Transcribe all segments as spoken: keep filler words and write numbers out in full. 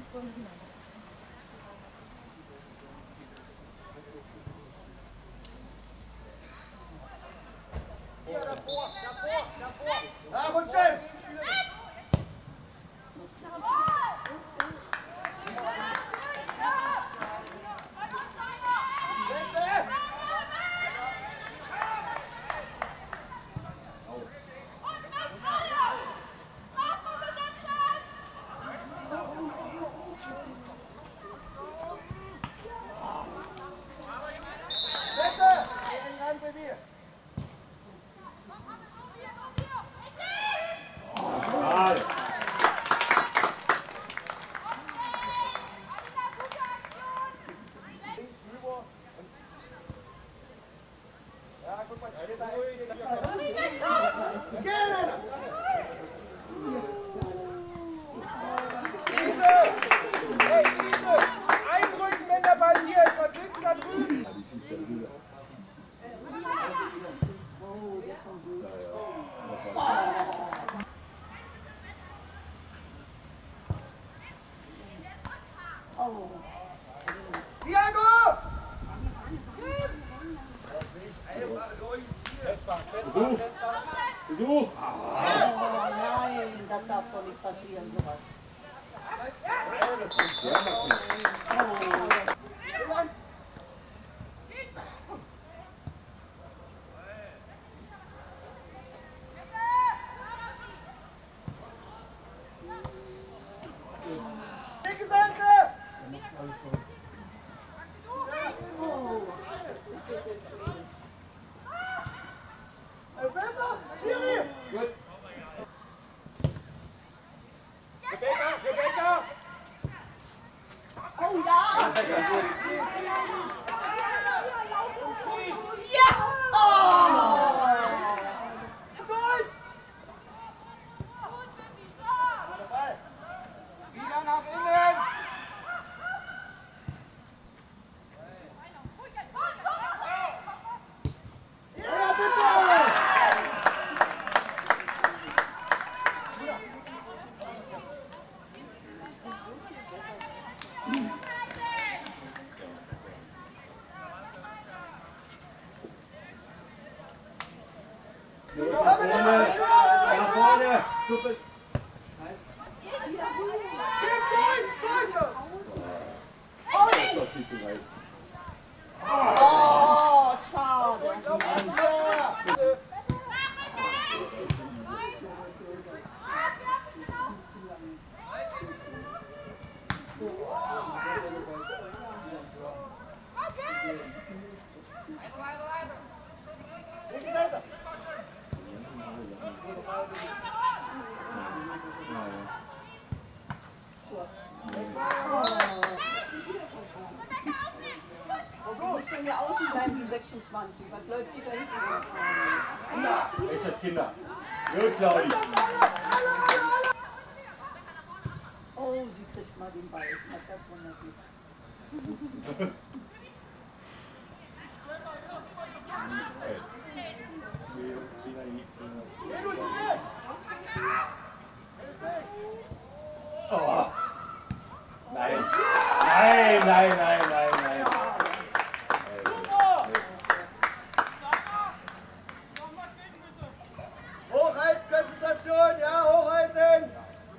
Ja, gut schön! Besuch! Besuch! Oh nein, das darf doch nicht passieren, sowas. Linke Seite! Gut. Rebecca, Rebecca! Oh ja! Ja! Oh! Durch! Wieder nach innen! Ja, bitte! Nach vorne! Nach vorne! Super! Geht durch! Durch! Das ist doch viel zu weit. Oh, schade. Linke Seite! Du musst schon hier außen bleiben wie sechsundzwanzig. Was läuft dir da hinten? Jetzt hat Kinder. Gut, Claudi. Oh, sie kriegt mal den Ball. Na, das wundert mich. Oh. Nein. Nein, nein, nein, nein, nein. Hochhalten, Konzentration, ja, hochhalten!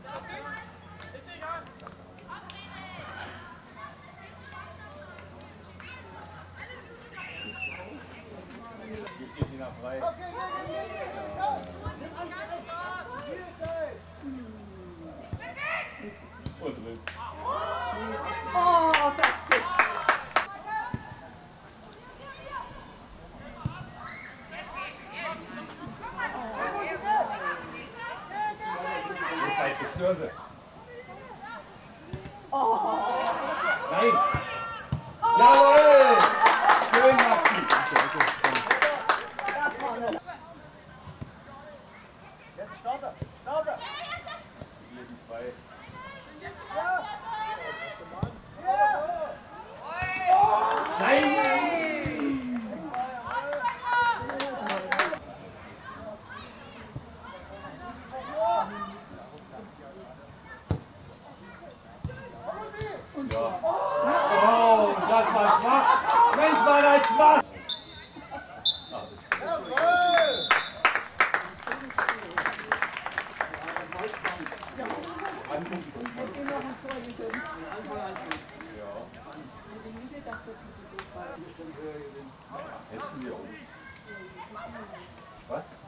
Jetzt geht sie nach frei. Okay, okay, okay, ja. Nimm an, Spielzeit! Und drin. Oh, das geht. Zeit für Störse. Oh. Nein! Jawohl! Schön, Maxi! Da vorne. Jetzt starte, starte! Hier die zwei. Ja! Ja! Nein! Thomas, was macht? Mensch, Mann, als was? Jawohl! Hätte ich noch ein Tor gegönnt. Ja. Hätte ich nie gedacht, dass ich so gut war. Hätten wir auch. Was?